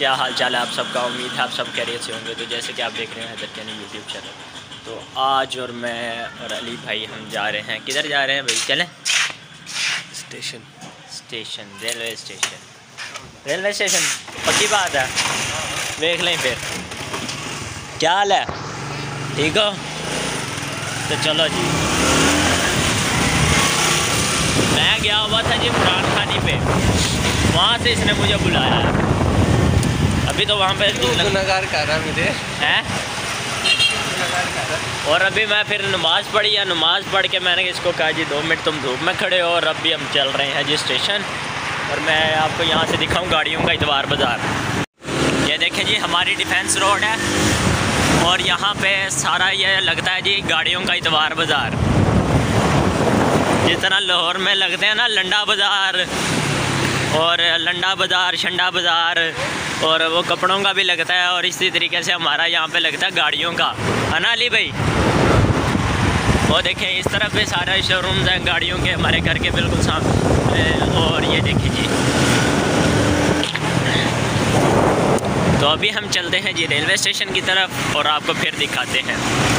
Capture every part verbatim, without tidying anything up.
क्या हाल चाल है आप सबका। उम्मीद है आप सब खैरियत से होंगे। तो जैसे कि आप देख रहे हैं हैदर कैनी यूट्यूब चैनल, तो आज और मैं और अली भाई हम जा रहे हैं, किधर जा रहे हैं भाई? चलें station station railway station railway station पक्की बात है, देख लें फिर। क्या हाल है, ठीक हो? तो चलो जी। मैं गया हुआ था जी इमरान खानी पे, वहाँ से इसने मुझे बुलाया है। अभी तो वहाँ पे गुनहगार कर रहा मुझे है, और अभी मैं फिर नमाज़ पढ़ी या नमाज़ पढ़ के मैंने इसको कहा जी दो मिनट तुम धूप में खड़े हो, और अभी हम चल रहे हैं जी स्टेशन। और मैं आपको यहाँ से दिखाऊँ गाड़ियों का इतवार बाज़ार। ये देखें जी हमारी डिफेंस रोड है, और यहाँ पे सारा ये लगता है जी गाड़ियों का इतवार बाज़ार। जितना लाहौर में लगते हैं ना लंडा बाज़ार और लंडा बाज़ार, शंडा बाज़ार, और वो कपड़ों का भी लगता है, और इसी तरीके से हमारा यहाँ पे लगता है गाड़ियों का, है ना अली भाई? वो देखें इस तरफ भी सारे शोरूम्स हैं गाड़ियों के, हमारे घर के बिल्कुल सामने। और ये देखिए जी, तो अभी हम चलते हैं जी रेलवे स्टेशन की तरफ और आपको फिर दिखाते हैं।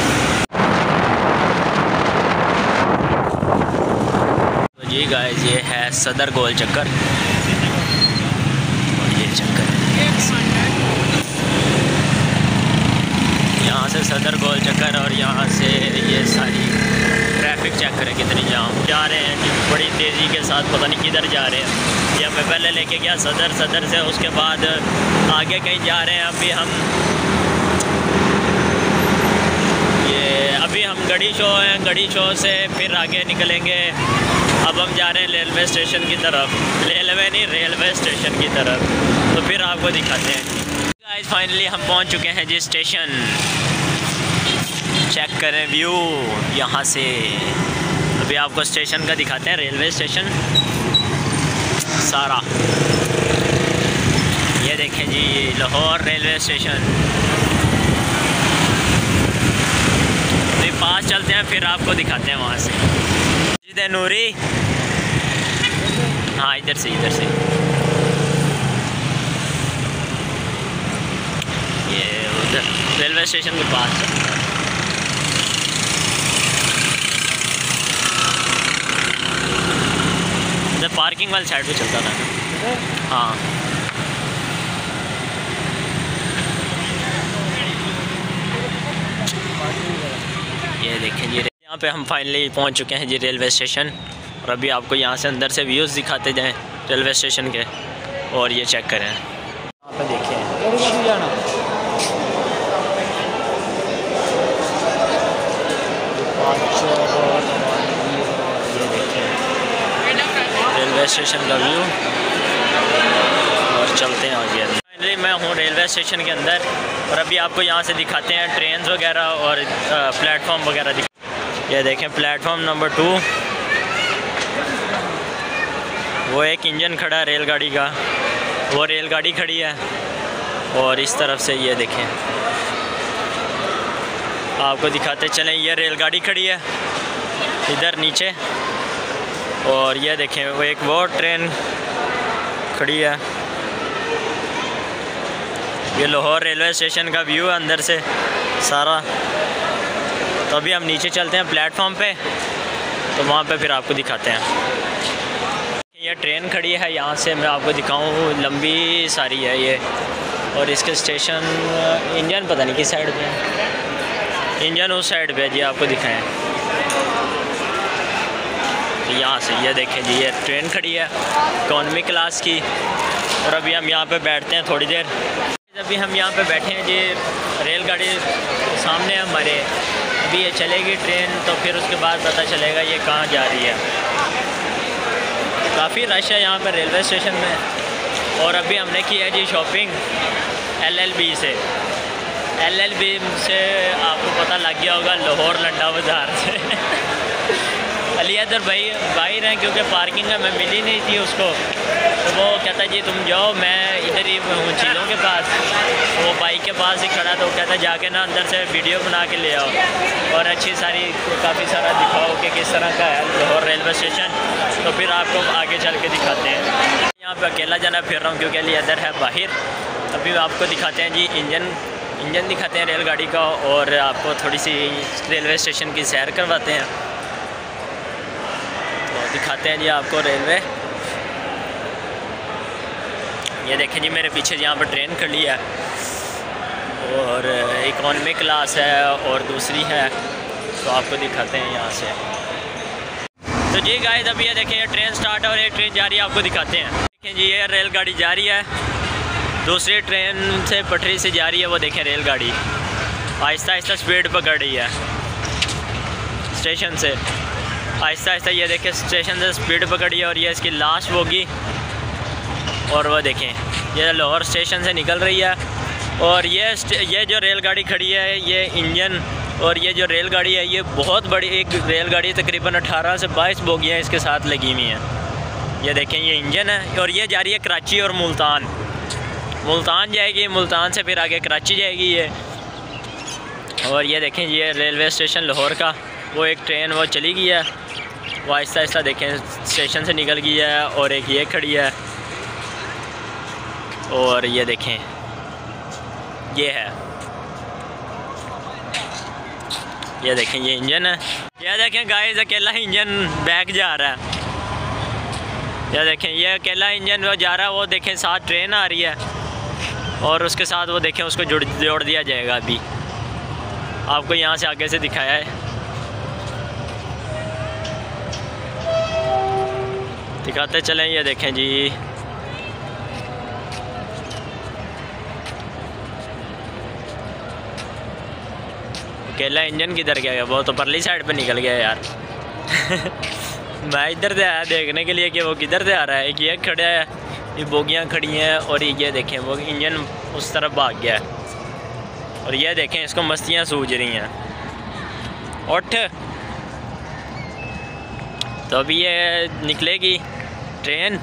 तो जी गाइस ये है सदर गोल चक्कर, और ये चक्कर यहाँ से सदर गोल चक्कर, और यहाँ से ये सारी ट्रैफिक चेक करें कितनी जाम। जा रहे हैं जी बड़ी तेज़ी के साथ, पता नहीं किधर जा रहे हैं। ये हमें पहले लेके गया सदर, सदर से उसके बाद आगे कहीं जा रहे हैं। अभी हम ये अभी हम गढ़ी शो हैं, गढ़ी शो से फिर आगे निकलेंगे। अब हम जा रहे हैं रेलवे स्टेशन की तरफ, रेलवे नहीं रेलवे स्टेशन की तरफ, तो फिर आपको दिखाते हैं। गाइस फाइनली हम पहुंच चुके हैं जी स्टेशन। चेक करें व्यू यहाँ से, अभी आपको स्टेशन का दिखाते हैं, रेलवे स्टेशन सारा। ये देखें जी लाहौर रेलवे स्टेशन। अभी पास चलते हैं फिर आपको दिखाते हैं वहाँ से। मस्जिद नूरी, हाँ इधर से इधर से ये उधर रेलवे स्टेशन के पास। इधर पार्किंग वाली साइड पे चलता था ना। हाँ ये देखें जी, यहाँ पे हम फाइनली पहुँच चुके हैं जी रेलवे स्टेशन। और अभी आपको यहाँ से अंदर से व्यूज़ दिखाते जाएं रेलवे स्टेशन के, और ये चेक करें यहाँ पे देखिए। ये देखें रेलवे स्टेशन का व्यू, और चलते हैं आगे। फाइनली मैं हूँ रेलवे स्टेशन के अंदर, और अभी आपको यहाँ से दिखाते हैं ट्रेन वगैरह और प्लेटफॉर्म वगैरह दिखा। ये देखें प्लेटफॉर्म नंबर टू, वो एक इंजन खड़ा है रेलगाड़ी का, वो रेलगाड़ी खड़ी है। और इस तरफ से ये देखें आपको दिखाते चलें, ये रेलगाड़ी खड़ी है इधर नीचे, और ये देखें वो एक वो ट्रेन खड़ी है। ये लाहौर रेलवे स्टेशन का व्यू है अंदर से सारा। तो अभी हम नीचे चलते हैं प्लेटफॉर्म पे, तो वहाँ पे फिर आपको दिखाते हैं। ये ट्रेन खड़ी है, यहाँ से मैं आपको दिखाऊँ, लंबी सारी है ये। और इसके स्टेशन, इंजन पता नहीं किस साइड पे है, इंजन उस साइड पे जी, आपको दिखाएं। तो यहाँ से ये देखें जी ये ट्रेन खड़ी है इकॉनमी क्लास की, और अभी हम यहाँ पे बैठते हैं थोड़ी देर। अभी हम यहाँ पे बैठे हैं जी, रेलगाड़ी सामने है हमारे। अभी ये चलेगी ट्रेन, तो फिर उसके बाद पता चलेगा ये कहाँ जा रही है। काफ़ी रश है यहाँ पर रेलवे स्टेशन में। और अभी हमने की है जी शॉपिंग एल एल बी से। एल एल बी से आपको पता लग गया होगा लाहौर लंडा बाज़ार से। अली हैदर भाई बाहर हैं, क्योंकि पार्किंग में मिली नहीं थी उसको, तो वो कहता जी तुम जाओ, मैं इधर ही हूँ चीलों के पास। वो बाइक के पास ही खड़ा, तो वो कहता जाके ना अंदर से वीडियो बना के ले आओ, और अच्छी सारी काफ़ी सारा दिखाओ कि किस तरह का है लाहौर रेलवे स्टेशन। तो फिर आपको आगे चल के दिखाते हैं। यहाँ पे अकेला जाना फिर रहा हूँ, क्योंकि अली हैदर है बाहर, अभी आपको दिखाते हैं जी इंजन इंजन दिखाते हैं रेलगाड़ी का, और आपको थोड़ी सी रेलवे स्टेशन की सैर करवाते हैं। तो दिखाते हैं जी आपको रेलवे। ये देखें जी मेरे पीछे यहाँ पर ट्रेन खड़ी है, और इकॉनमी क्लास है और दूसरी है, तो आपको दिखाते हैं यहाँ से। तो जी गाइस अभी ये देखें ये ट्रेन स्टार्ट है और एक ट्रेन जा रही है, आपको दिखाते हैं। देखें जी ये रेलगाड़ी जा रही है, दूसरी ट्रेन से पटरी से जा रही है, वो देखें रेलगाड़ी आहिस्ता आहिस्ता स्पीड पकड़ रही है स्टेशन से, आहिस्ता आहिस्ता। ये देखें स्टेशन से स्पीड पकड़ी है और ये इसकी लास्ट होगी। और वो देखें ये लाहौर स्टेशन से निकल रही है, और ये ये जो रेलगाड़ी खड़ी है ये इंजन, और ये जो रेलगाड़ी है ये बहुत बड़ी एक रेलगाड़ी, तकरीबन अठारह से बाईस बोगियाँ इसके साथ लगी हुई हैं। ये देखें ये इंजन है, और ये जा रही है कराची और मुल्तान। मुल्तान जाएगी, मुल्तान से फिर आगे कराची जाएगी ये। और ये देखें ये रेलवे स्टेशन लाहौर का, वो एक ट्रेन वो चली गई है, वो आहिस्ता आहिस्ता देखें स्टेशन से निकल गई है, और एक ये खड़ी है। और ये देखें ये है, ये देखें ये इंजन है। ये देखें गाइस अकेला इंजन बैक जा रहा है। ये देखें ये अकेला इंजन वो जा रहा है, वो देखें साथ ट्रेन आ रही है, और उसके साथ वो देखें उसको जुड़ जोड़ दिया जाएगा। अभी आपको यहाँ से आगे से दिखाया है, दिखाते चलें। ये देखें जी अकेला इंजन किधर गया, वो तो परली साइड पे निकल गया यार। मैं इधर से आया देखने के लिए कि वो किधर से आ रहा है। एक ये खड़ा है, ये बोगियाँ खड़ी हैं, और ये देखें वो इंजन उस तरफ भाग गया है। और ये देखें इसको मस्तियाँ सूझ रही हैं। उठ तो अभी ये निकलेगी ट्रेन,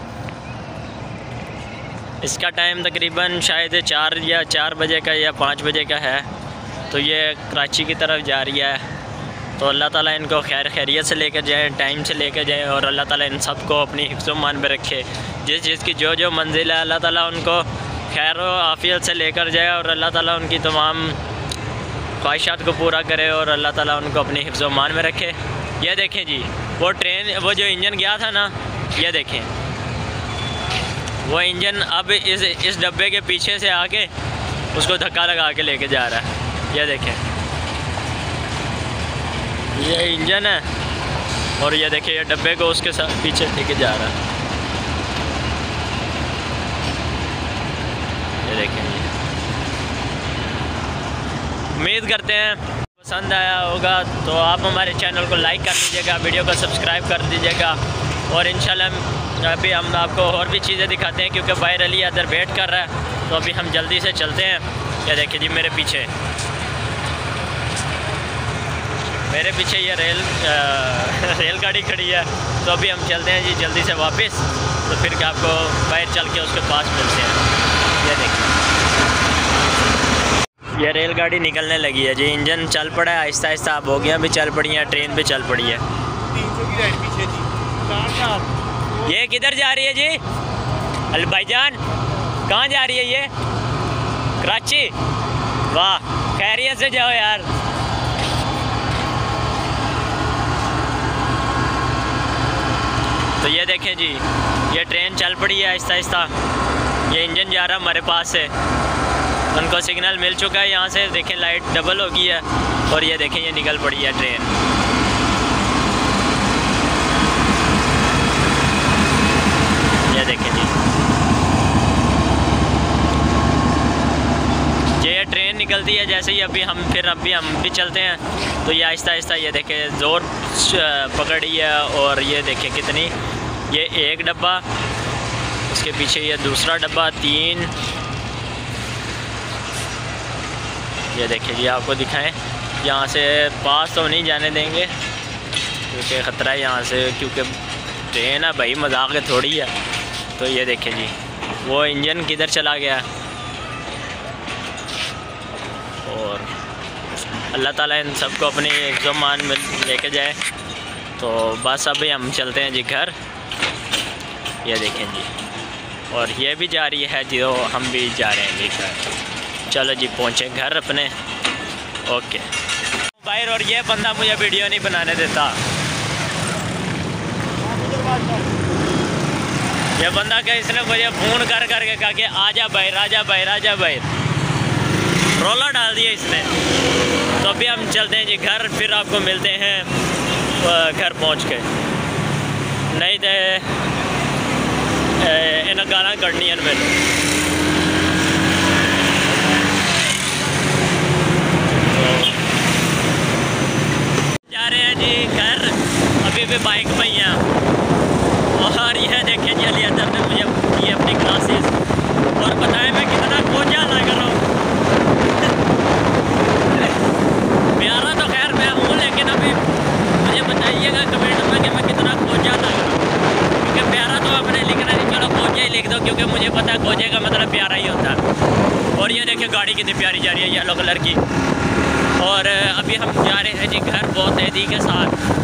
इसका टाइम तकरीबन शायद चार या चार बजे का या पाँच बजे का है। तो ये कराची की तरफ जा रही है। तो अल्लाह ताला इनको खैर खैरियत से लेकर जाए, टाइम से लेकर जाए, और अल्लाह ताला इन सबको अपनी हिफ्ज़-ओ-मान में रखे। जिस चीज़ की जो जो मंजिल है अल्लाह ताला उनको खैर व आफ़ियत से लेकर जाए, और अल्लाह ताला उनकी तमाम ख्वाहिशात को पूरा करे, और अल्लाह ताला उनको अपनी हिफ्ज़-ओ-मान में रखे। ये देखें जी वो ट्रेन, वो जो इंजन गया था ना, ये देखें वो इंजन अब इस इस डब्बे के पीछे से आके उसको धक्का लगा के लेके जा रहा है। ये देखें ये इंजन है, और ये देखिए ये डब्बे को उसके साथ पीछे लेके जा रहा है। ये देखें उम्मीद करते हैं पसंद आया होगा, तो आप हमारे चैनल को लाइक कर दीजिएगा, वीडियो को सब्सक्राइब कर दीजिएगा, और इंशाल्लाह अभी हम आपको और भी चीज़ें दिखाते हैं, क्योंकि बाहर अली इधर वेट कर रहा है। तो अभी हम जल्दी से चलते हैं। ये देखिए जी मेरे पीछे मेरे पीछे ये रेल रेलगाड़ी खड़ी है। तो अभी हम चलते हैं जी जल्दी से वापस, तो फिर क्या आपको बाहर चल के उसके पास मिलते हैं। ये देखिए ये रेलगाड़ी निकलने लगी है जी, इंजन चल पड़ा है आहिस्ता आहिस्ता, बोगियाँ भी चल पड़ी हैं, ट्रेन भी चल पड़ी है। ये किधर जा रही है जी अल भाईजान, कहाँ जा रही है ये? कराची। वाह खैरियत से जाओ यार। तो ये देखें जी ये ट्रेन चल पड़ी है आहिस्ता आहिस्ता, ये इंजन जा रहा है हमारे पास से, उनको सिग्नल मिल चुका है यहाँ से। देखें लाइट डबल हो गई है, और ये देखें ये निकल पड़ी है ट्रेन। ये देखें जी ये ट्रेन निकलती है जैसे ही, अभी हम फिर अभी हम भी चलते हैं। तो ये आहिस्ता आहिस्ता ये देखें ज़ोर पकड़ी है, और ये देखें कितनी, ये एक डब्बा, उसके पीछे ये दूसरा डब्बा, तीन। ये देखिए जी आपको दिखाएं, यहाँ से पास तो नहीं जाने देंगे क्योंकि ख़तरा है यहाँ से, क्योंकि ट्रेन है भाई, मजाक थोड़ी है। तो ये देखें जी वो इंजन किधर चला गया, और अल्लाह ताला इन सबको अपनी हिफ्ज़-ओ-मान में लेके जाए। तो बस अभी हम चलते हैं जी घर। ये देखें जी और ये भी जा रही है जो हम भी जा रहे हैं जी घर। चलो जी पहुँचे घर अपने। ओके बाहर। और ये बंदा मुझे वीडियो नहीं बनाने देता। ये बंदा क्या इसने मुझे फ़ोन कर करके कहा कि आजा बाहर आजा बाहर आजा बाहर, रोला डाल दिया इसने। तो अभी हम चलते हैं जी घर, फिर आपको मिलते हैं घर पहुंच के। नहीं तो इन्हें गाना कढ़नी है फिर। जा रहे हैं जी घर, अभी भी बाइक पे ही हैं। और यह देखें जी अली अदर ने मुझे की अपनी क्लासेस, और बताएं मैं कितना कोचा लग रहा हूँ। प्यारा तो खैर मैं हूँ, लेकिन अभी मुझे बताइएगा कमेंट में कि मैं कितना कोचा लग रहा हूँ। क्योंकि प्यारा तो आपने लिखना नहीं, चलो कोचा ही लिख दो, क्योंकि मुझे पता है कोचे का मतलब प्यारा ही होता है। और ये देखिए गाड़ी कितनी प्यारी जा रही है येलो कलर की। और अभी हम जा रहे हैं जी घर बहुत तेज़ी के साथ।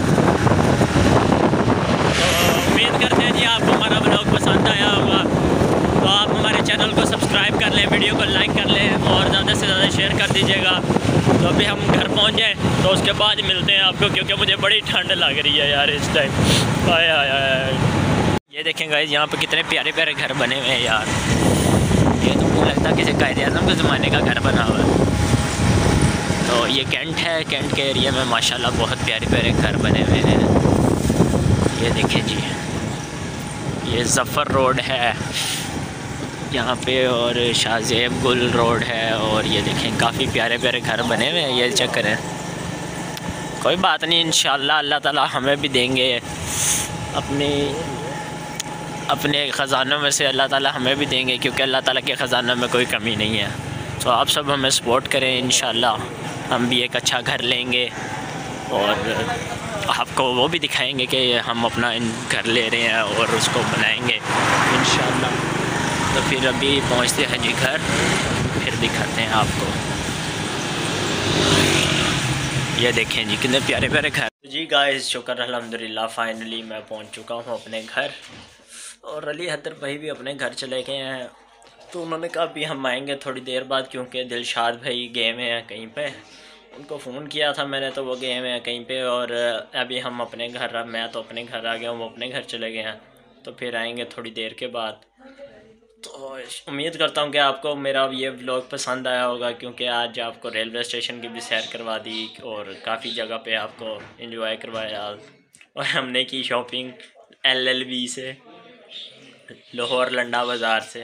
उम्मीद करते हैं जी आपको हमारा ब्लॉग पसंद आया होगा, तो आप हमारे चैनल को सब्सक्राइब कर लें, वीडियो को लाइक कर लें और ज़्यादा से ज़्यादा शेयर कर दीजिएगा। तो अभी हम घर पहुंच जाएँ तो उसके बाद मिलते हैं आपको, क्योंकि मुझे बड़ी ठंड लग रही है यार इस टाइम। आया आया ये देखें गाइस यहाँ पे कितने प्यारे प्यारे घर बने हुए हैं यार। ये तो मुझे लगता है किसी कायदे-ए-आज़म के ज़माने का घर बना हुआ है। तो ये कैंट है, कैंट के एरिया में माशाल्लाह बहुत प्यारे प्यारे घर बने हुए हैं। ये देखिए जी ये ज़फ़र रोड है यहाँ पे, और शाहज़ेब गुल रोड है। और ये देखें काफ़ी प्यारे प्यारे घर बने हुए हैं। ये चेक करें। कोई बात नहीं, इंशाअल्लाह अल्लाह ताला हमें भी देंगे अपने अपने ख़जानों में से, अल्लाह ताला हमें भी देंगे, क्योंकि अल्लाह ताला के ख़जानों में कोई कमी नहीं है। तो आप सब हमें सपोर्ट करें, इंशाअल्लाह हम भी एक अच्छा घर लेंगे और आपको वो भी दिखाएंगे कि हम अपना घर ले रहे हैं और उसको बनाएंगे इंशाअल्लाह। तो फिर अभी पहुंचते हैं जी घर, फिर दिखाते हैं आपको। ये देखें जी कितने प्यारे प्यारे घर। जी गाइस शुक्र अल्हम्दुलिल्लाह फाइनली मैं पहुंच चुका हूं अपने घर। और अली हैदर भाई भी अपने घर चले गए हैं, तो उन्होंने कहा अभी हम आएंगे थोड़ी देर बाद, क्योंकि दिलशाद भाई गए हुए हैं कहीं पे। उनको फ़ोन किया था मैंने, तो वो गए हुए हैं कहीं पे। और अभी हम अपने घर, मैं तो अपने घर आ गया हूँ, वो अपने घर चले गए हैं। तो फिर आएंगे थोड़ी देर के बाद। तो उम्मीद करता हूँ कि आपको मेरा ये व्लॉग पसंद आया होगा, क्योंकि आज आपको रेलवे स्टेशन की भी सैर करवा दी और काफ़ी जगह पे आपको एंजॉय करवाया। और हमने की शॉपिंग एल एल बी से, लाहौर लंडा बाज़ार से।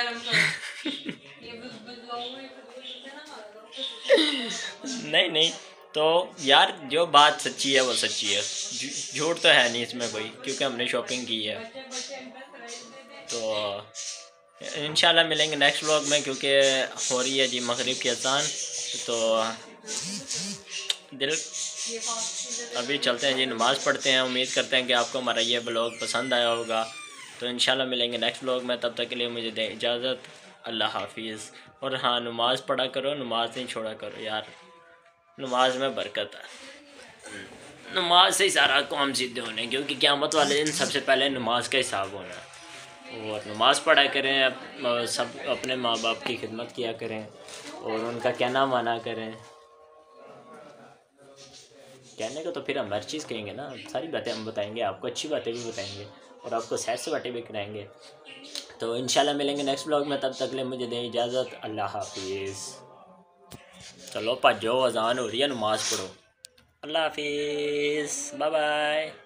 नहीं नहीं तो यार जो बात सच्ची है वो सच्ची है, झूठ तो है नहीं इसमें कोई, क्योंकि हमने शॉपिंग की है। तो इंशाल्लाह मिलेंगे नेक्स्ट व्लॉग में, क्योंकि हो रही है जी मगरिब की अज़ान। तो दिल अभी चलते हैं जी, नमाज़ पढ़ते हैं। उम्मीद करते हैं कि आपको हमारा ये व्लॉग पसंद आया होगा। तो इंशाल्लाह मिलेंगे नेक्स्ट व्लॉग में, तब तक के लिए मुझे दें इजाज़त। अल्लाह हाफिज़। और हाँ, नमाज़ पढ़ा करो, नमाज़ नहीं छोड़ा करो यार, नमाज में बरकत है। नमाज से ही सारा काम सिद्ध होने, क्योंकि क़यामत वाले दिन सबसे पहले नमाज का हिसाब होना है। और नमाज़ पढ़ा करें, सब अपने माँ बाप की खिदमत किया करें और उनका कहना माना करें। कहने को तो फिर हम हर चीज़ कहेंगे ना, सारी बातें हम बताएंगे आपको, अच्छी बातें भी बताएंगे और आपको सैर से बातें भी कराएंगे। तो इंशाल्लाह मिलेंगे नेक्स्ट व्लॉग में, तब तक के लिए मुझे दें इजाज़त। अल्लाह हाफिज़। चलो भजो, अज़ान हो रही है, नमाज़ पढ़ो। अल्लाह हाफिज़, बाय बाय।